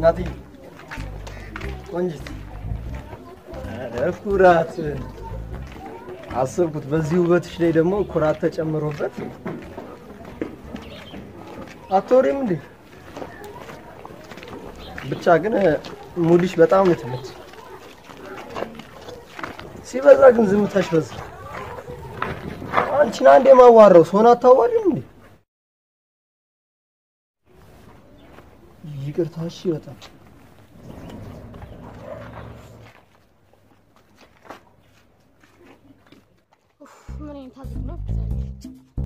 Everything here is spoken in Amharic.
ናቲ ቆንጂት ኩራት አሰብኩት በዚህ ውበትሽ ላይ ደግሞ ኩራት ተጨምሮበት አቶሪም እንዴ ብቻ ግን ሙዲሽ በጣም ነው ተመች ሲበዛ ግን ዝምታሽ በዛ አንቺና እንደ ማዋራው ሶና ታዋሪም እንዴ ይቅርታሽ በጣም ምን ታዝብ ነው